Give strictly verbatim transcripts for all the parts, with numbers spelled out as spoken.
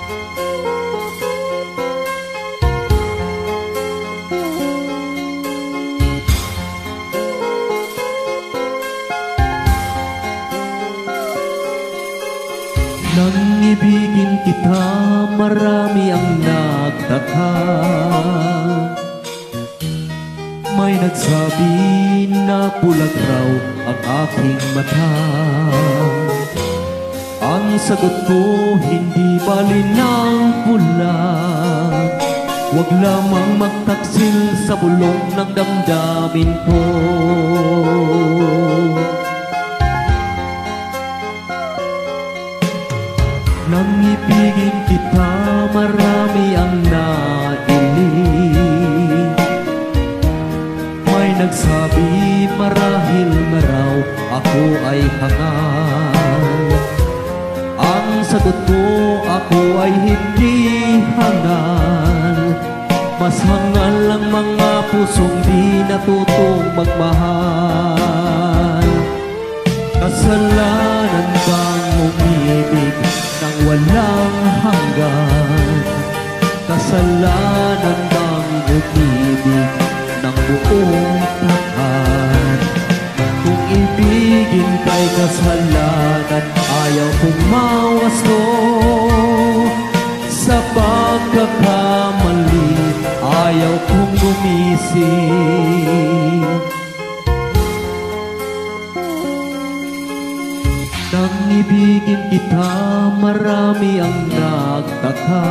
Nang ibigin kita, marami ang nagtaka. May nagsabi na pulag raw ang aking mata. Ang sagot ko, hindi malinang pulag. Huwag lamang magtaksil sa bulong ng damdamin ko. Nang ibigin kita, marami ang nailing. May nagsabi marahil na raw ako ay hangal. Ang sagot ko, ako ay hindi hangal. Mas hangal ang mga pusong di natutong magmahal. Kasalanan bang umibig nang walang hanggan? Kasalanan bang umibig ng buong tapat? Kung ibigin kay kasalanan, ayaw kong mawasto. Sa pagkakamali, ayaw kong gumising. Nang ibigin kita, marami ang nagtaka.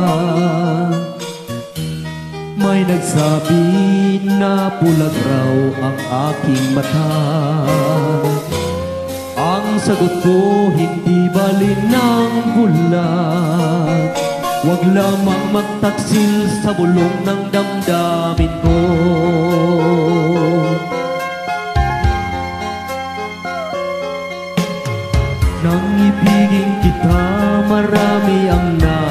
May nagsabi na pulag raw ang aking mata. Ang sagot ko, hindi balinang bulag. Huwag lamang magtaksil sa bulong ng damdamin ko. Nang ibigin kita, marami ang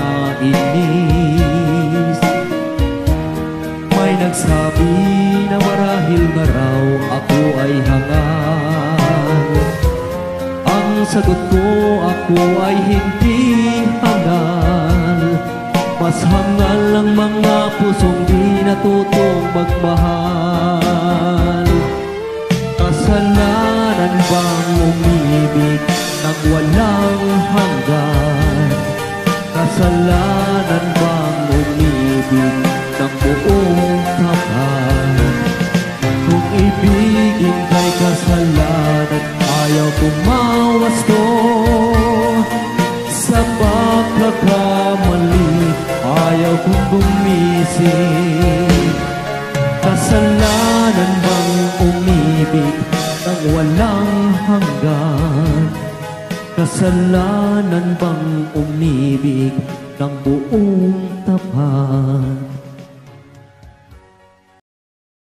nainis. May nagsabi na marahil na raw ako ay hangal. Ang sagot ko, ako ay hindi hangal. Mas hangal ang mga pusong di natutong magmahal. Kasalanan bang umibig nang walang hanggan? Kasalanan bang umibig ng buong tapat? Kung ibigin kay kasalanan, ayaw kong mawasto. Sa pagkakamali, ayaw kong gumising. Kasalanan bang umibig nang walang hanggan? Kasalanan bang umibig ng buong tapat?